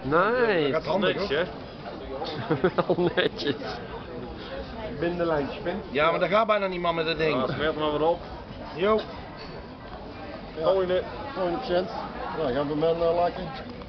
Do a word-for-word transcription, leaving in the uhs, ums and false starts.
Nee. Dat gaat handig, Niks, hè? Wel netjes. Bindenlijntje, pin. Ja, maar dat gaat bijna niet man met dat ding. Ja, smeert maar weer op. Jo. Gooi het. honderd procent. Nou, gaan we hem uh, lakken.